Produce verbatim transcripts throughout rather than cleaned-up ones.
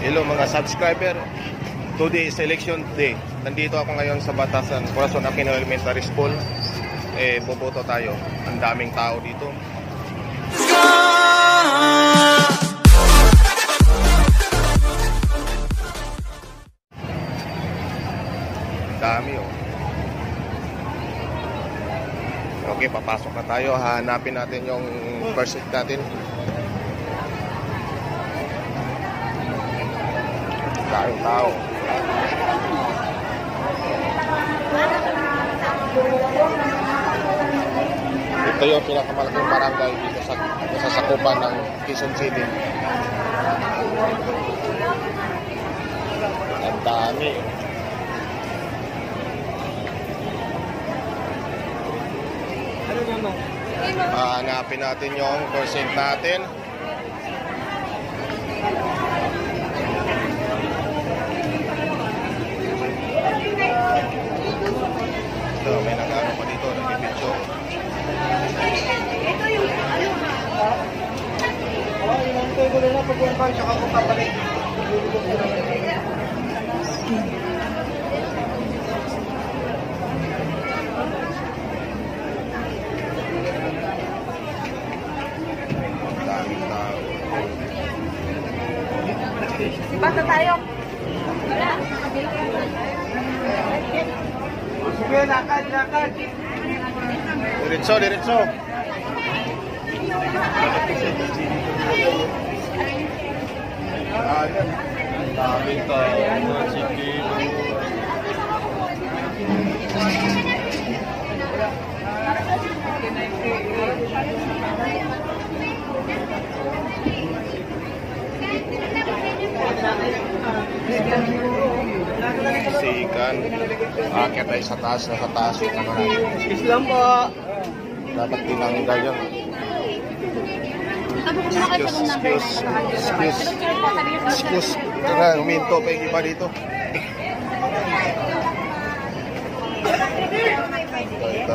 Hello mga subscriber. Today is election day. Nandito ako ngayon sa Batasan, Corazon Aquino Elementary School. Eh, boboto tayo. Ang daming tao dito. Ang dami oh. Okay, papasok na tayo. Hanapin natin yung first seat natin. Daming tao. Ito yung pinakamalaking barangay dito sa nasasakupan ng Quezon City. Ang dami. Hanapin natin yung percent natin. So, may nag-ano pa dito, nag-video. Ito yung ano ba? Oo, inantay ko na pagkumpang tsaka kung kapalik. Daming tao. Basta tayo. Wala. Sige, lakad, lakad. Diretso, diretso. Ayan. Daming tao. Sige. Sikan. Akit ay sa taas na sa taas. Islam po. Dapat tinanggal yun. Excuse, excuse, excuse. Excuse. Ito na, huminto pa yung iba dito. Ito, ito.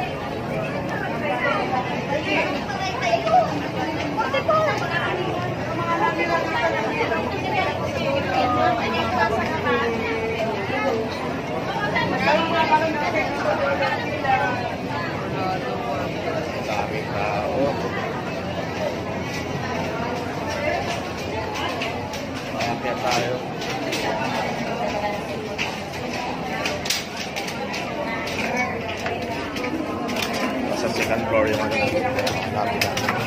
Daming tao. Maakyat tayo. Nasa second floor yung ano natin.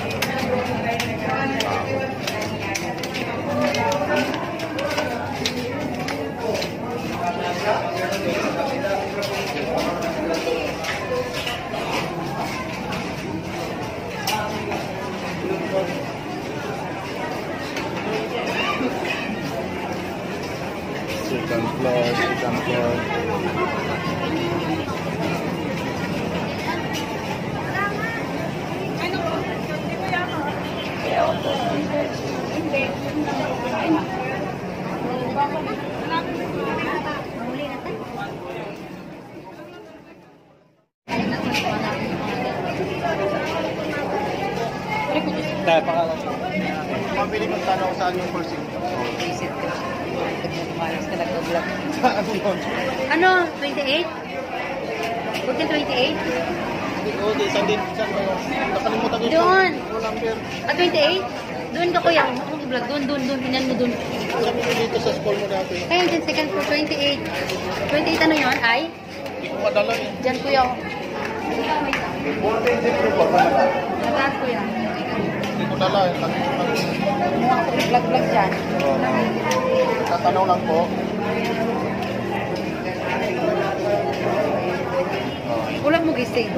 Second floor, second floor. Dahil pangalan. Mabili mong tanong saan yung first seat? Visit ko. Malas ka nag-vlog. Saan yun? Ano? twenty-eight? fourteen twenty-eight? Oo, di saan din. Saan ba yun? Nakalimutan ko yung Doon. yung number. Ah, twenty-eight? Doon ka kuya. Akong i-vlog. Doon, doon, doon. Pinan mo doon. Sabi ko dito sa school mo dati. Kaya dyan, second floor, twenty-eight. twenty-eight ano yun? Ay? Hindi ko madala eh. Dyan kuya. fourteen zero pa ba? Nagahan kuya. Hindi ko dala eh. Ano ako i-vlog-vlog dyan? Tatanong lang po. Ulang mo gising.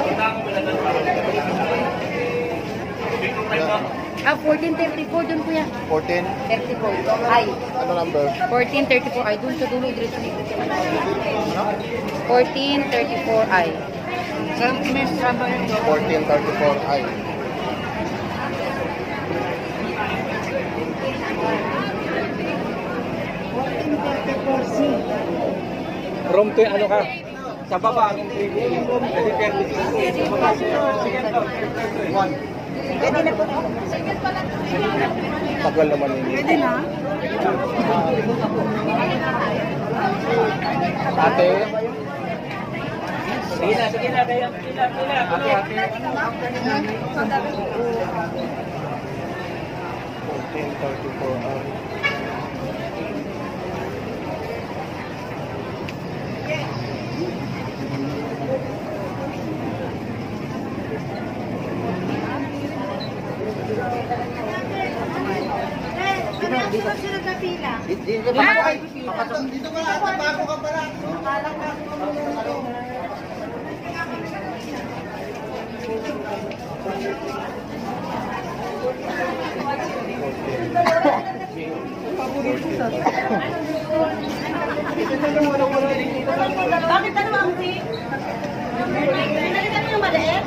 Ah, fourteen thirty-four doon kuya. fourteen? thirty-four. Ay. Ano number? fourteen thirty-four ay. Doon sa dulo. fourteen thirty-four ay. fourteen thirty-four I. fourteen thirty-four C. Room to ano ka? Sa baba, room three. One. Pwede na po. Tagal naman yun. Pwede na. Ate. Sige na, sige na, kaya. Pila, pila. Ate, ate. fourteen thirty-four hours. Dito ba sila sa pila? Dito ba? Dito ka lang, bago ka pala. Bakit ano ang si? Nalitan mo yung maliit?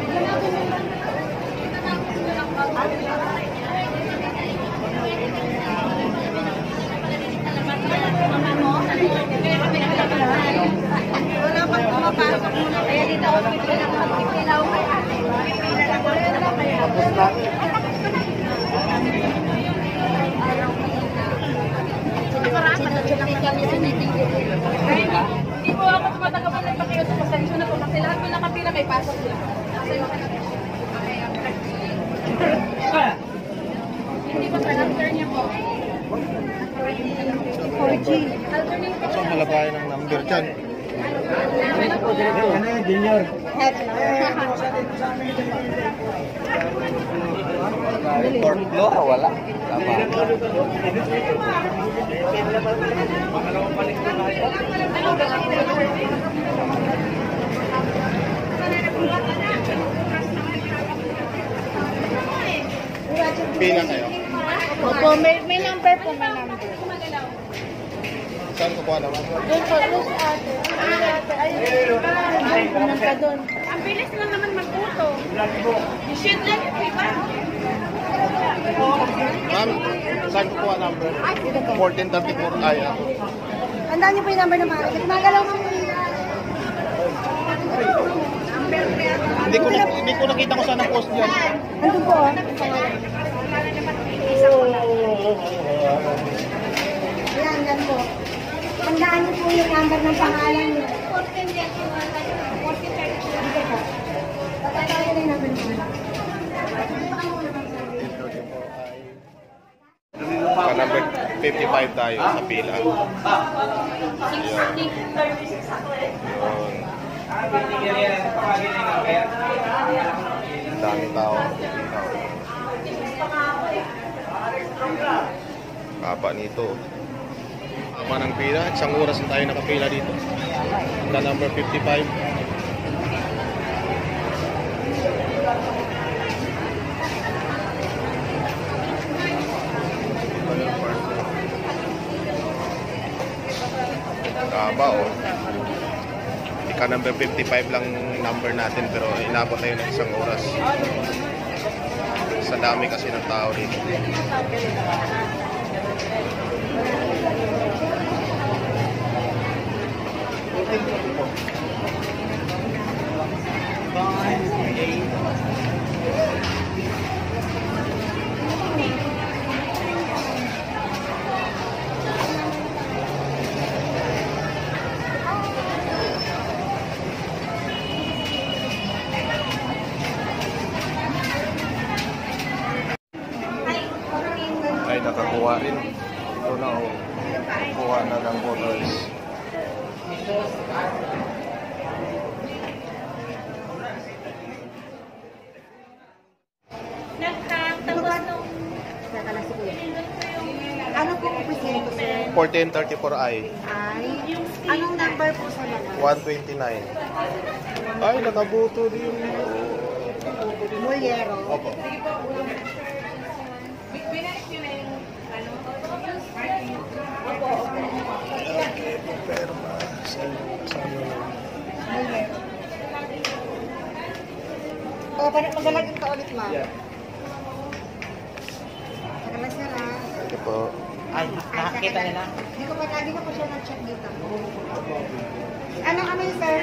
Wala pang pumapasok muna. Kaya dito ako pipila lang magpipilaw kay ate. Pipila lang ako. Tapos na. Hindi po ako tumatagapan ng pakiyo sa pasensya na po kasi lahat po nakapila may pasok nila. Kasi ako na hindi po sa after niya po. four G. So, halabayan ng number dyan. Ano yun, junior? Fourth floor, wala. Pila kayo. Opo, may, may number po, may number. Saan kukuha naman? Doon po, doon sa ate. Ay, ate, ayun. Ay, pumunta ka doon. Ang bilis lang naman magputo. You should let it be ba? Ma'am, saan kukuha number? fourteen thirty-four ay ako. Tandaan niyo po yung number ng mga ate. Magalaw ka po. Hindi ko na, hindi ko nakita ko saan ang post yan. Andun po, oh. Ayan, yan po. Tandaan niyo po yung number ng pangalan niyo. Dito po. Tandaan niyo yung number ng pangalan. Pa number fifty-five tayo sa pila. Yun. Yun. Dami tao. Kapa nito. Kapa ng pila. Isang oras na tayo nakapila dito. Sa number fifty-five. Kaba oh. Ika number fifty-five lang number natin pero inabot na yun ng isang oras. Sa dami kasi ng tao dito. Ay nakakuha rin. Ito na oh. Kuha na ng voters. Nagkatapos nung Ano po po presento, sir? fourteen thirty-four I. Ay, anong number po sa labas? one twenty-nine. Ay, nakabuto din. Mulyero. Opo. O, pag-alagin ka ulit, ma'am. Pag-alas na lang. Ito po. Ay, nakakita nila. Hindi ko pa, hindi ko pa siya nag-check dito. Ano, ano yung sir?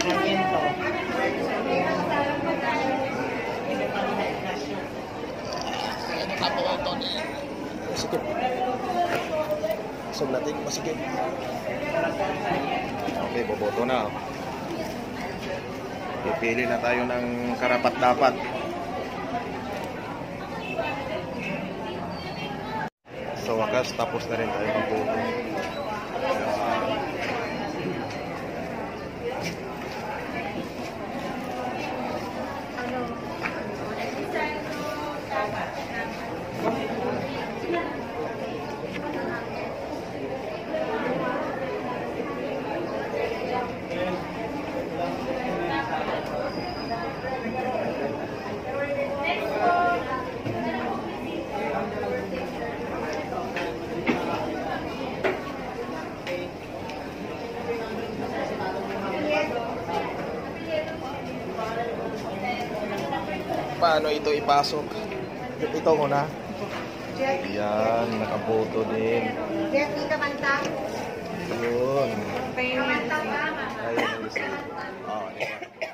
Sum natin, masikip. Okay, boboto na. Pipili na tayo ng karapat-dapat. Sa wakas, tapos na rin tayo magboto. Paano ito ipasok? Ito muna. Yan, nakaboto din. Jeffy Kamanta. Yun. Kamanta ka. Ayun ang receipt. Oh, di ba?